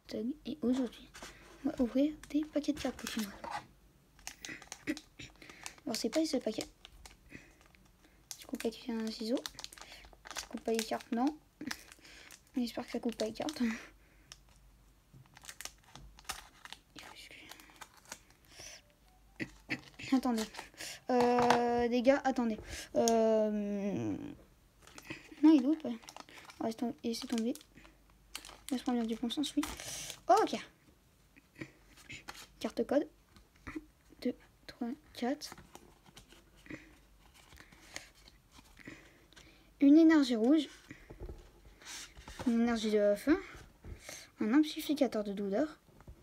Tug et aujourd'hui, on va ouvrir des paquets de cartes Pokémon. Alors c'est pas les seuls paquets. Je coupe avec un ciseau. Ça coupe pas les cartes, non. On espère que ça coupe pas les cartes. Attendez. Les gars, attendez. Non, il est où, toi? On va laisser tomber. Laisse-moi bien du bon sens, oui. Oh, ok. Carte code. 1, 2, 3, 4. Une énergie rouge. Une énergie de feu. Un amplificateur de douleur.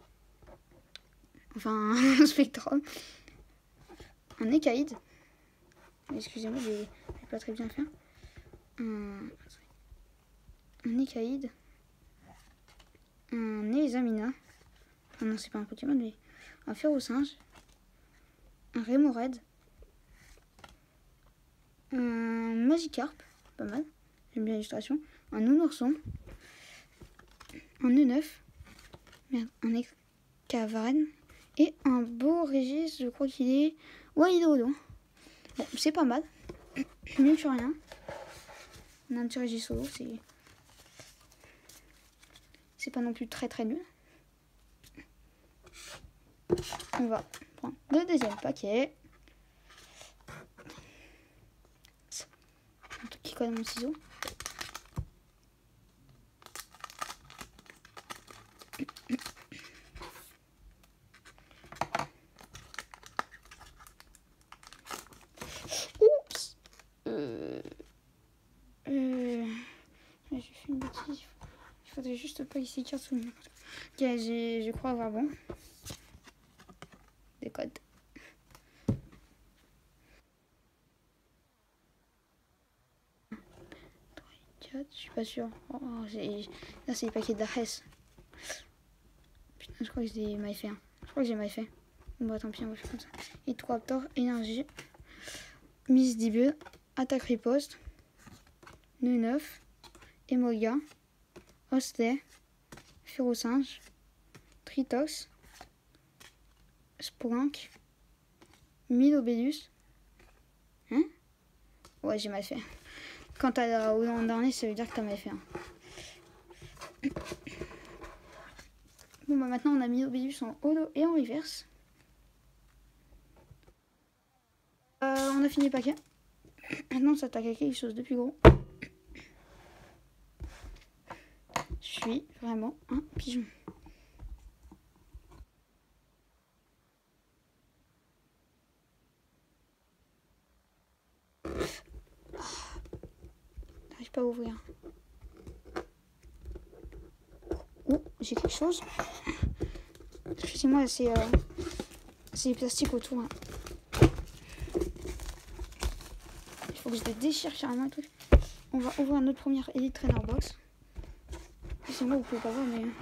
Enfin, un spectrum. Un écaïde. Excusez-moi, je vais pas très bien faire. Un écaïde. Un Examina. Ah non, c'est pas un Pokémon, mais un Ferrosinge. Un Rémoraid. Un Magikarp. Pas mal. J'aime bien l'illustration. Un Nounourson. Un Neu9. Merde, un Escavane. Et un beau Régis, je crois qu'il est... Ouais, il est au dos. Bon, c'est pas mal. Mieux que rien. On a un petit Régis solo, c'est pas non plus très très nul. On va prendre le deuxième paquet. Un truc qui colle à mon ciseau. Oups. J'ai fait une bêtise. Il faudrait juste pas ici cartes sous le mur. Ok, je crois avoir bon. Des codes. 3, 4, je suis pas sûre. Oh, là, c'est les paquets d'Arès. Putain, je crois que j'ai mal fait. Je crois que j'ai mal fait. Bon, bah tant pis, on va faire comme ça. Et 3 Raptor, énergie. Miss Dibble, attaque riposte. Neu9, Emoga, Hostet, Ferrosinge, Tritox, Sprank, Milobellus. Hein? Ouais, j'ai mal fait. Quand t'as au dernier, ça veut dire que t'as mal fait. Hein. Bon, bah maintenant, on a Milobellus en holo et en reverse. On a fini le paquet. Maintenant, on s'attaque à quelque chose de plus gros. Je suis vraiment un pigeon. J'arrive pas à ouvrir. Oh, j'ai quelque chose. Excusez-moi, c'est les plastiques autour. Hein. Il faut que je les déchire carrément le truc. On va ouvrir notre première Elite Trainer Box. Excusez-moi, vous pouvez pas voir, mais...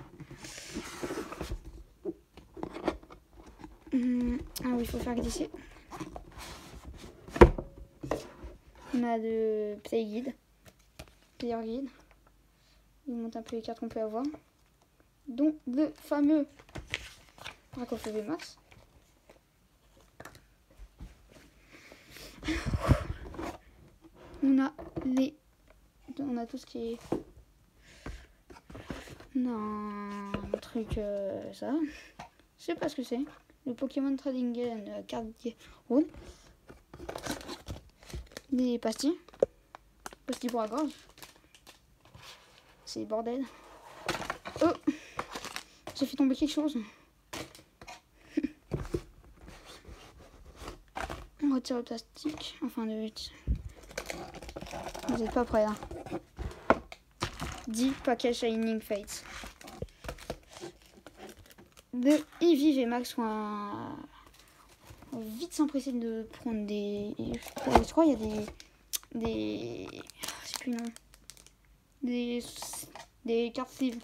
Ah oui, il faut faire glisser. On a le Player Guide. Il montre un peu les cartes qu'on peut avoir. Dont le fameux Dracof VMAX. On a tout ce qui est... On a un truc, ça. Je sais pas ce que c'est. Le Pokémon Trading Game Card Round. Des pastilles. Pastilles pour la gorge. C'est bordel. Oh! J'ai fait tomber quelque chose. On retire le plastique. Enfin, vous n'êtes pas prêts, hein. 10 paquets Shining Fates. De Eevee VMAX, on vite s'empresser de prendre des... Je crois qu'il y a des... Je sais plus le nom. Des cartes livres.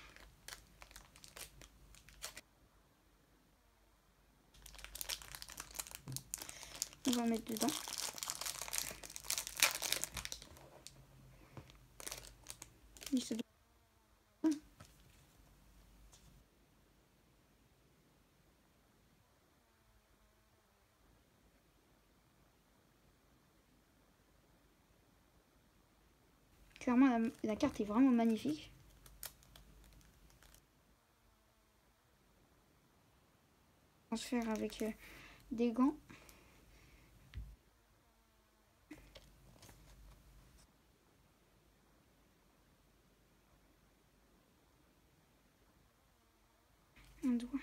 On va en mettre dedans. Clairement, la carte est vraiment magnifique. On va se faire avec des gants. Un doigt.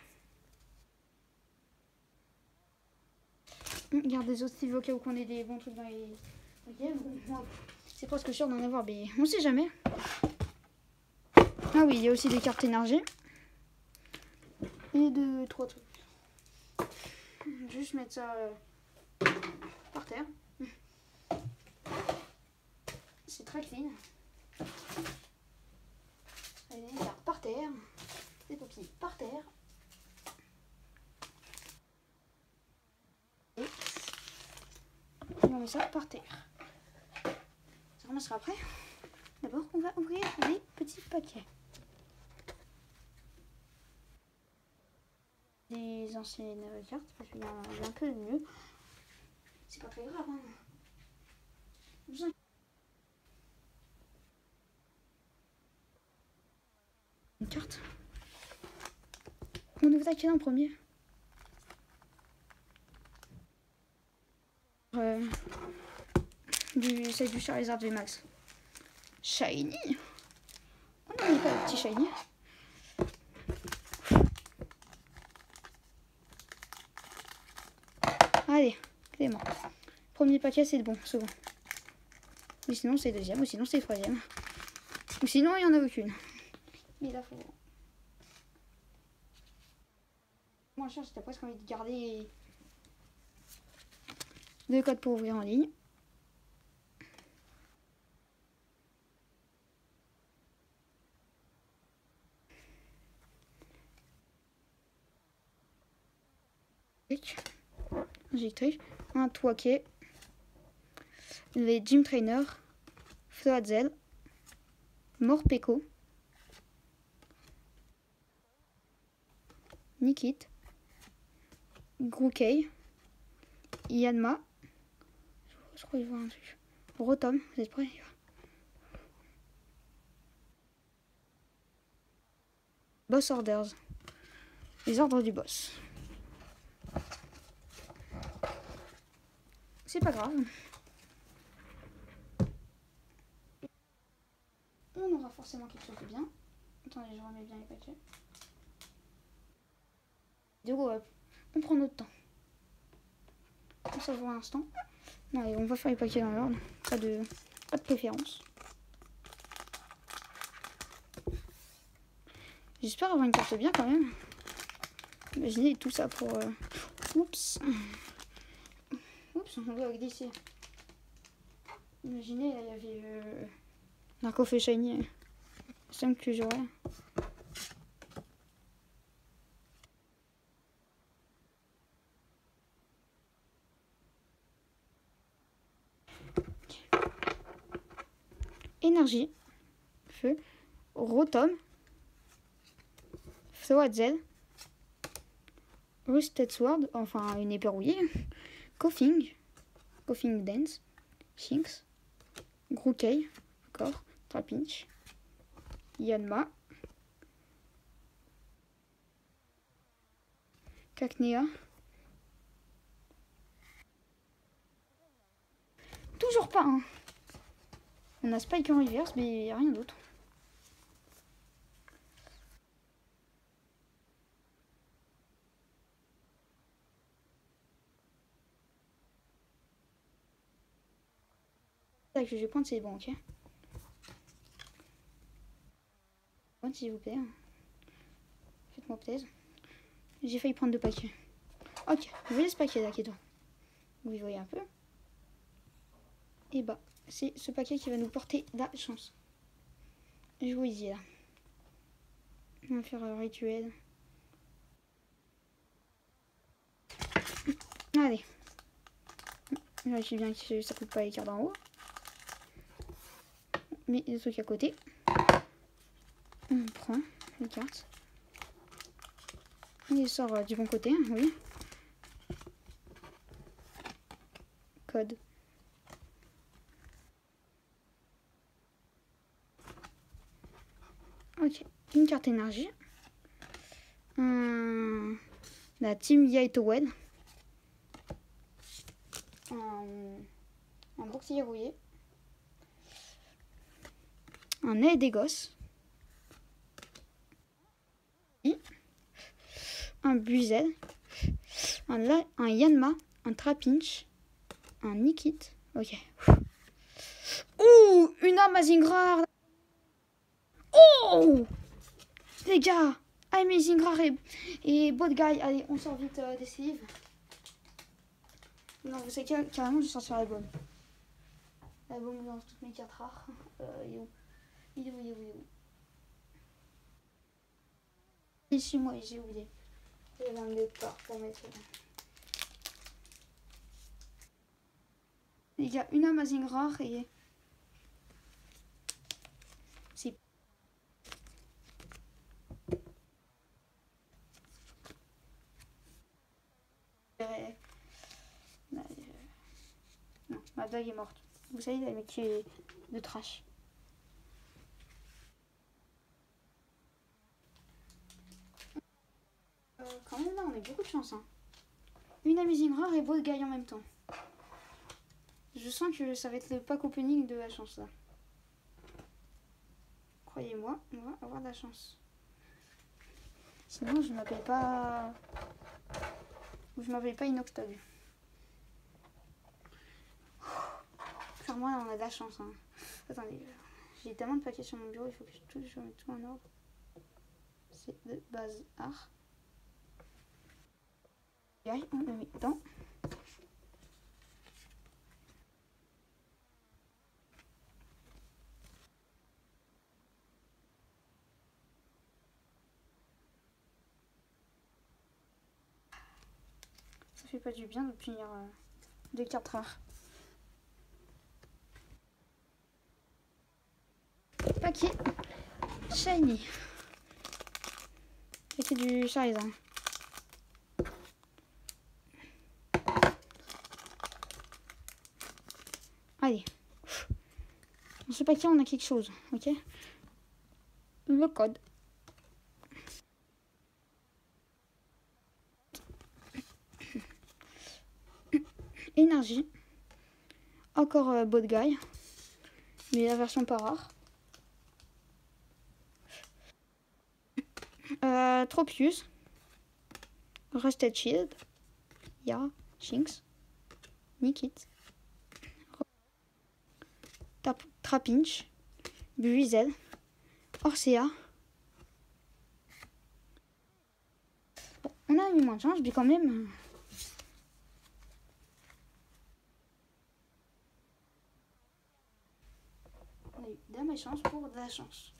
On garde des autres styles au cas où qu'on ait des bons trucs dans les games. C'est presque sûr d'en avoir, mais on sait jamais. Ah oui, il y a aussi des cartes énergie. Et 3 trucs. Juste mettre ça par terre. C'est très clean. Allez, les cartes par terre. Des papiers par terre. Et on met ça par terre. Ça ramassera après. D'abord, on va ouvrir les petits paquets. Des anciennes cartes, parce qu'il y a un peu mieux. C'est pas très grave, hein. Une carte. On ouvre laquelle en premier? C'est du Charizard VMAX. Shiny. Oh non, il n'y a pas de petit shiny. Allez, Clément. Premier paquet, c'est bon, souvent. Ou sinon, c'est deuxième, ou sinon, c'est troisième. Ou sinon, il n'y en a aucune. Mais là, faut... Moi, je t'as presque envie de garder le code pour ouvrir en ligne. Injectrice. Un Twaké. Les Gym Trainer. Floatzel. Morpeko. Nikit. Grookey. Yanma. Je crois qu'il voit un truc. Rotom, vous êtes prêts? Boss Orders. Les ordres du boss. C'est pas grave. On aura forcément quelque chose de bien. Attendez, je remets bien les paquets. Du coup, on prend notre temps. On s'avoue un instant. Non, allez, on va faire les paquets dans l'ordre. Pas de préférence. J'espère avoir une carte bien quand même. Imaginez tout ça pour... Oups. Oups, on va glisser. Imaginez, là, il y avait Narco fait shiny. C'est simple que j'aurais. Énergie. Feu. Rotom. Floatzel. Rusted Sword. Enfin, une épée rouillée. Koffing. Koffing Dance. Shinx. Grookey. Encore. Trapinch. Yanma. Cacnea. Toujours pas, hein. On a Spike en reverse, mais rien d'autre. Que je vais prendre, c'est bon, ok. Bon, s'il vous plaît. Faites-moi plaisir. J'ai failli prendre 2 paquets. Ok, vous voyez ce paquet là qui est dedans? Vous y voyez un peu. Et bah, c'est ce paquet qui va nous porter la chance. Je vous dis là. On va faire un rituel. Allez. Vérifie bien que ça coûte pas les cartes d'en haut. Mais les trucs à côté. On prend les cartes. Il sort du bon côté, hein, oui. Code. Ok, une carte énergie. La Team Yaitowed. Un bouclier rouillé. Un Aedegos. Un Buizel. Un Yanma. Un Trapinch. Un Nikit. Ok. Ouh, une Amazing Rare. Oh les gars, Amazing Rare et Bot Guy. Allez, on sort vite des sleeves. Non, vous savez carrément, je vais sortir l'album. L'album dans toutes mes cartes rares. Il est où? Il est où? Il est où? Il est où? Ici, moi, j'ai oublié. J'avais un départ pour mettre. Les gars, une Amazing Rare et. C'est. Non, ma blague est morte. Vous savez, la mec est de trash. Quand même, là, on a beaucoup de chance. Hein. Une Amazing Rare et Bot Guy en même temps. Je sens que ça va être le pack opening de la chance, là. Croyez-moi, on va avoir de la chance. Sinon, je m'appelle pas... Je m'appelle pas Inoxtog. Clairement, là, on a de la chance. Hein. Attendez, j'ai tellement de paquets sur mon bureau, il faut que je mette tout en ordre. C'est de base art. On le met dedans. Ça fait pas du bien de punir des cartes rares. Paquet shiny. Paquet du Charizard. Allez. Dans ce paquet, on a quelque chose. Ok. Le code. Énergie. Encore Bot Guy. Mais la version pas rare. Tropius. Rusted Shield. Ya. Shinx. Nikit. Trapinch. Buizel. Orsea. Bon, on a eu moins de chance, mais quand même. On a eu de la malchance pour de la chance.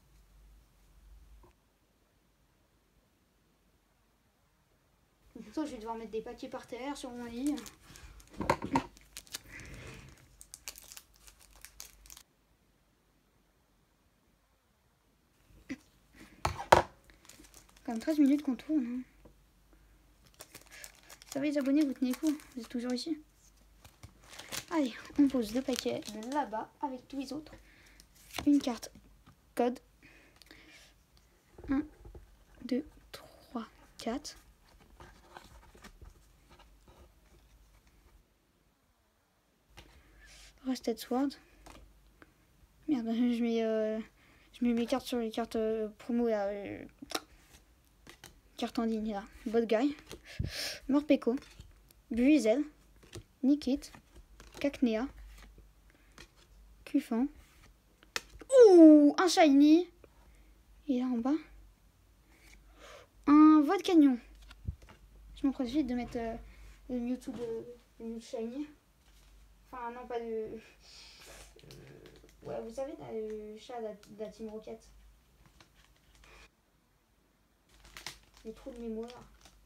Toi, je vais devoir mettre des paquets par terre sur mon lit. Comme 13 minutes qu'on tourne. Hein. Ça va les abonnés, vous tenez coup, vous êtes toujours ici. Allez, on pose le paquet là-bas avec tous les autres. Une carte code. 1, 2, 3, 4. Rusted Sword. Merde, je mets mes cartes sur les cartes promo là. Carte en ligne là. Bot Guy. Morpeko. Buizel. Nikit. Cacnea. Cufant. Ouh, un shiny. Et là en bas. Un Volcanion. Je m'empresse vite de mettre le Mewtwo de shiny. Enfin non, pas de... ouais, vous savez, le chat de la Team Rocket. J'ai trop de mémoire.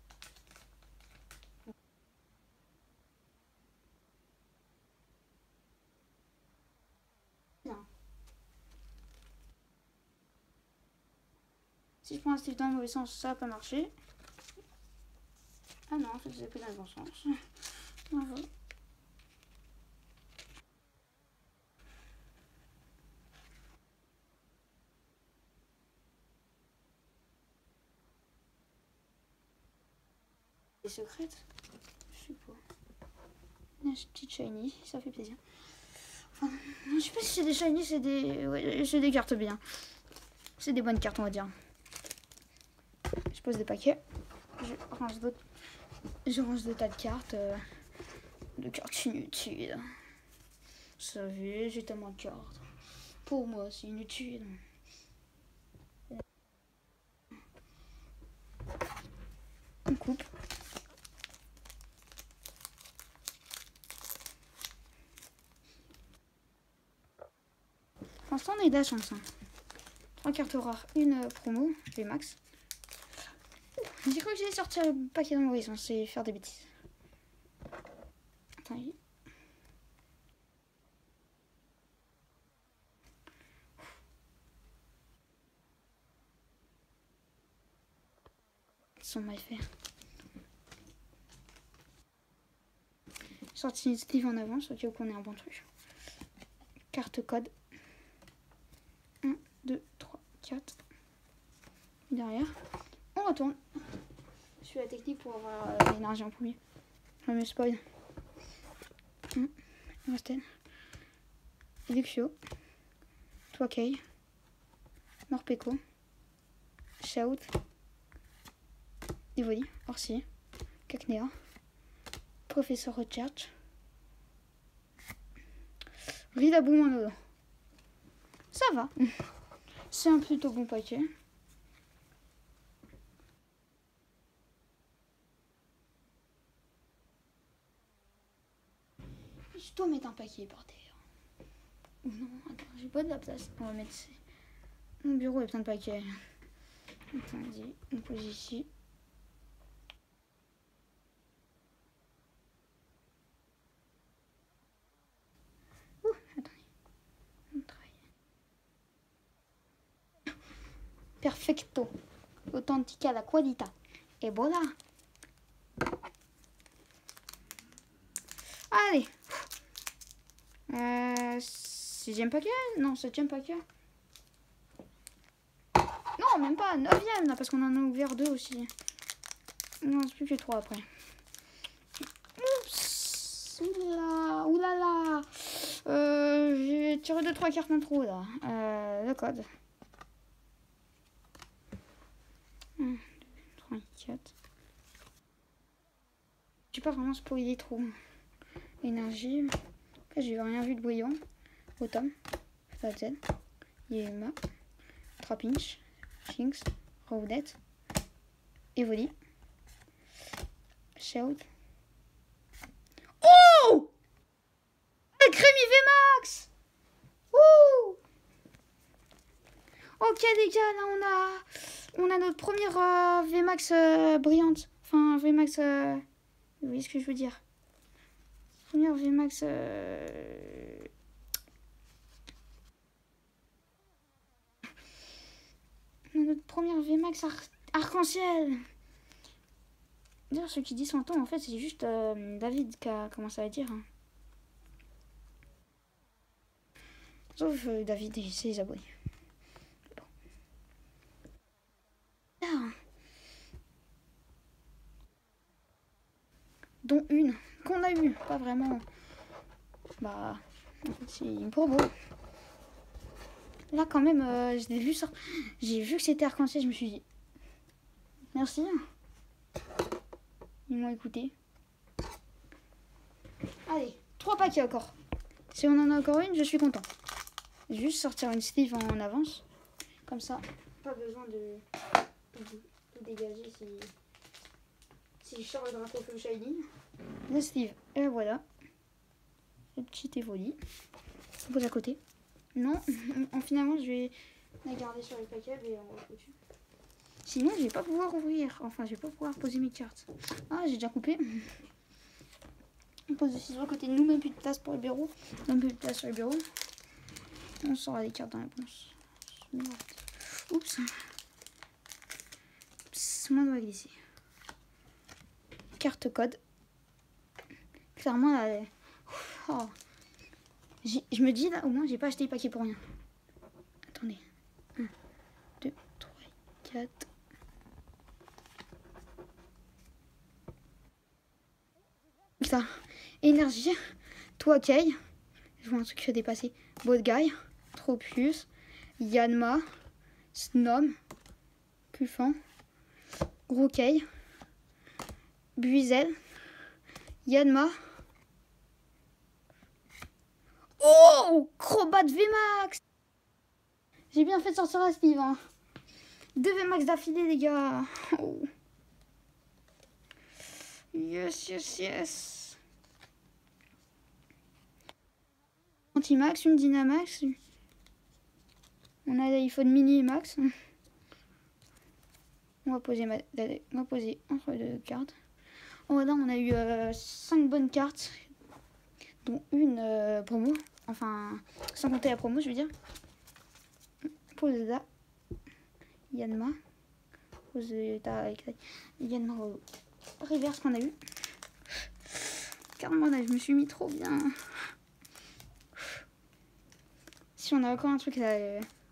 Non. Si je prends un Steve dans le mauvais sens, ça va pas marcher. Ah non, en fait, j'ai pris dans le bon sens. Voilà. Des secrètes. Je sais pas. Une petite shiny, ça fait plaisir. Enfin, je sais pas si c'est des shiny, c'est des... Ouais, c'est des cartes bien. C'est des bonnes cartes, on va dire. Je pose des paquets. Je range des tas de cartes. De cartes inutiles. Vous savez, j'ai tellement de cartes. Pour moi, c'est inutile. On coupe. Pour l'instant, on a eu de la chance. Hein. 3 cartes rares, une promo, VMAX. J'ai cru que j'allais sortir le paquet dans l'horizon, c'est faire des bêtises. Attends, ils sont mal faits. J'ai sorti une Steve en avance, au cas où qu'on ait un bon truc. Carte code. 1, 2, 3, 4. Derrière. On retourne. Je fais la technique pour avoir l'énergie en premier. Je me spoil. Rastel. Luxio. Toakei. Morpeko. Shout. Evoli. Orsi. Cacnea. Professeur Recherche. Ridabumono. Ça va. C'est un plutôt bon paquet. Je dois mettre un paquet par terre. Non, attends, j'ai pas de la place. On va mettre... Mon bureau est plein de paquets. Attendez, on pose ici. Ouh, attendez. On travaille. Perfecto. Authentica la qualità. Et voilà. Allez. 6e paquet? Non, 7e paquet. Non, même pas. 9e, là, parce qu'on en a ouvert 2 aussi. Non, c'est plus que 3 après. Oups. Oulala. Oulala. J'ai tiré 2-3 cartes en trop, là. Le code. 1, 2, 3, 4. J'ai pas vraiment spoilé trop. Énergie. Après, j'ai rien vu de brillant. Automne. Fazel. Yema. Trapinch. Shinx. Rowdette. Evoli. Shout. Oh! La Crémi VMAX! Ouh! Ok les gars, là on a notre première VMAX brillante. Enfin VMAX... Vous voyez ce que je veux dire? Première VMAX... On a notre première VMAX arc-en-ciel. D'ailleurs, ceux qui disent 100 ans, en fait, c'est juste David qui a commencé à dire. Hein. Sauf David et ses abonnés. Bon. Ah. Dont une qu'on a eue, pas vraiment. Bah, en fait, c'est une promo. Là, quand même, je l'ai vu ça. J'ai vu que c'était arc-en-ciel, je me suis dit. Merci. Ils m'ont écouté. Allez, 3 paquets encore. Si on en a encore une, je suis content. Juste sortir une Steve en avance. Comme ça, pas besoin de dégager si je sors le drapeau Full Shiny. La Steve, et voilà. Le petit Evoli. On pose à côté. Non, finalement, je vais la garder sur les paquets et on va au-dessus. Sinon, je vais pas pouvoir ouvrir. Enfin, je vais pas pouvoir poser mes cartes. Ah, j'ai déjà coupé. On pose le ciseau à côté de nous, même plus de place pour le bureau. Même plus de place sur le bureau. On sort les cartes dans la réponse. Oups. Oups, moi doit glisser. Carte code. Clairement, là, oh. Je me dis, là, au moins, j'ai pas acheté le paquet pour rien. Attendez. 1, 2, 3, 4. ça. Énergie. Toi, Kay. Je vois un truc se dépasser. Bot Guy. Tropius. Yanma. Snom. Cuffan. Gros Kay. Buizel. Yanma. Oh, Crobat VMAX. J'ai bien fait de sortir la sleeve. Hein. 2 VMAX d'affilée, les gars. Oh. Yes, yes, yes. Anti-max, une Dynamax. On a l'iPhone mini max. On va poser entre deux cartes. Oh, là, on a eu 5 bonnes cartes. Dont une promo. Enfin, sans compter la promo, je veux dire. Pose là. Yanma. Pose Yanma au reverse qu'on a eu. Carrément, là, je me suis mis trop bien. Si on a encore un truc là.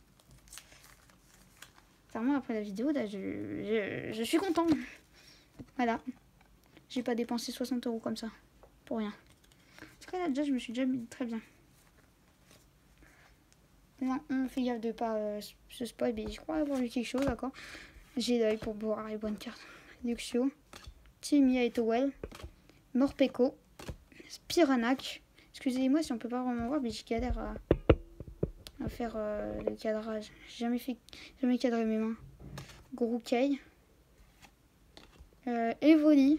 Clairement, après la vidéo, là, je suis content. Voilà. J'ai pas dépensé 60 € comme ça. Pour rien. En tout cas, là, déjà, je me suis déjà mis très bien. Là, on fait gaffe de pas se spoil, mais je crois avoir vu quelque chose, d'accord. J'ai l'œil pour boire les bonnes cartes. Luxio, Timia et Towel, Morpeko, Spiranac. Excusez-moi si on peut pas vraiment voir, mais je galère à faire le cadrage. J'ai jamais cadré mes mains. Grookey, Evoli,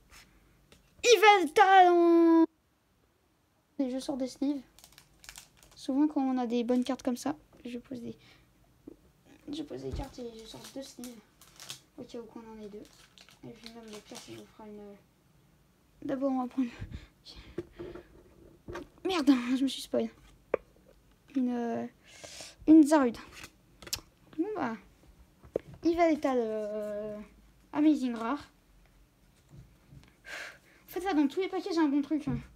Yveltal. Et je sors des sleeves. Souvent quand on a des bonnes cartes comme ça, je pose des cartes et je sors 2 sleeves. Au cas où qu'on en ait 2. Et puis même le pire, il nous fera une... D'abord on va prendre... Merde, je me suis spoil. Une Zarude. Bon bah... Il va l'état de... Amazing rare. En fait là dans tous les paquets j'ai un bon truc. Hein.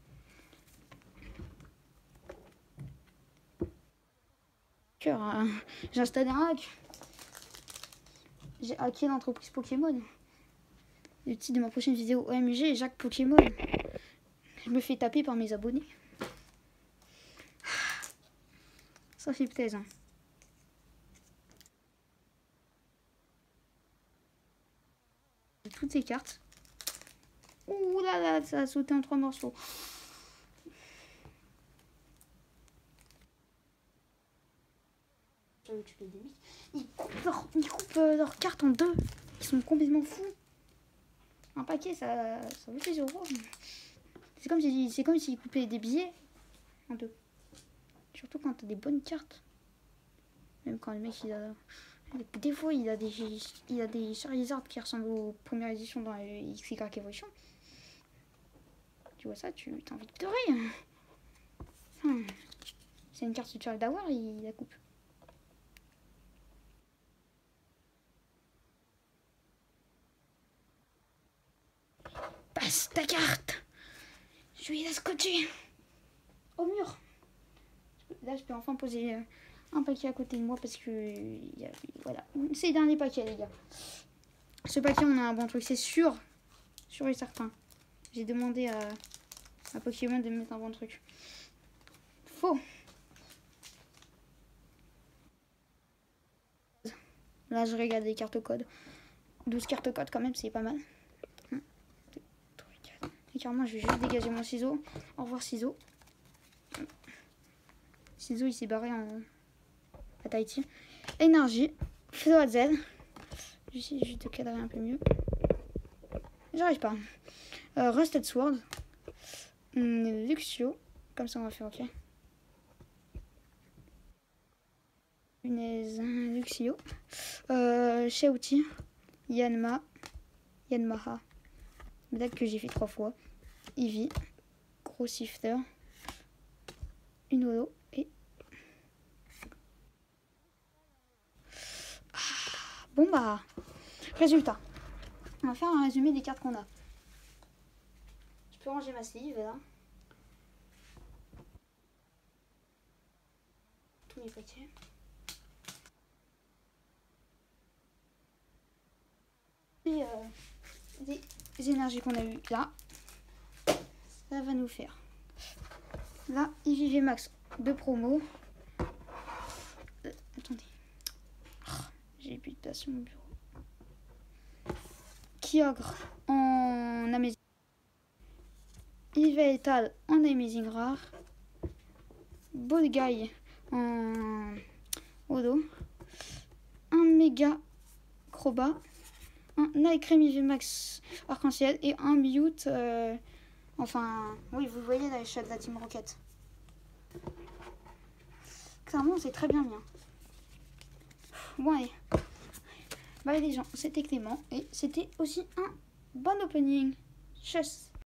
J'ai installé un hack. J'ai hacké l'entreprise Pokémon. Le titre de ma prochaine vidéo OMG, Jacques Pokémon. Je me fais taper par mes abonnés. Ça fait plaisir. Toutes ces cartes. Ouh là là, ça a sauté en 3 morceaux. Ils coupent leurs cartes en 2. Ils sont complètement fous. Un paquet, ça vaut 6 €. C'est comme s'ils coupaient des billets en 2. Surtout quand t'as des bonnes cartes. Même quand le mec il a... Des fois il a des Charizard qui ressemblent aux premières éditions dans XY Evolution. Tu vois ça, tu as envie de pleurer. C'est une carte de Charles Dawar, il la coupe. Passe ta carte. Je vais la scotcher au mur. Là, je peux enfin poser un paquet à côté de moi parce que voilà, c'est le dernier paquet, les gars. Ce paquet, on a un bon truc, c'est sûr et certain. J'ai demandé à Pokémon de me mettre un bon truc. Faux. Là, je regarde les cartes code. 12 cartes code quand même, c'est pas mal. 1, 2, 3, 4. Et carrément, je vais juste dégager mon ciseau. Au revoir, ciseau. Ciseau, il s'est barré à Tahiti. Énergie. Floazel. J'essaie juste de cadrer un peu mieux. J'arrive pas. Rusted Sword. Luxio. Comme ça, on va faire OK. Punaise. Luxio. Shouty. Yanmaha. Blague que j'ai fait 3 fois. Eevee. Gros Sifter. Une holo. Et... Bon bah... Résultat. On va faire un résumé des cartes qu'on a. Je peux ranger ma sleeve là. Tous mes paquets. Et les énergies qu'on a eues là. ça va nous faire. Là, IVV Max de promo. Attendez. J'ai plus de place sur mon bureau. Kyogre en Amazing. Yveltal en Amazing Rare. Bodguy en Odo. Un Méga Crobat. Un Nightcreme IV Max Arc-en-Ciel. Et un Mute. Enfin, oui, vous voyez la shot de la Team Rocket. Clairement, c'est très bien bien. Bon, allez. Bye les gens, c'était Clément. Et c'était aussi un bon opening. Tchuss.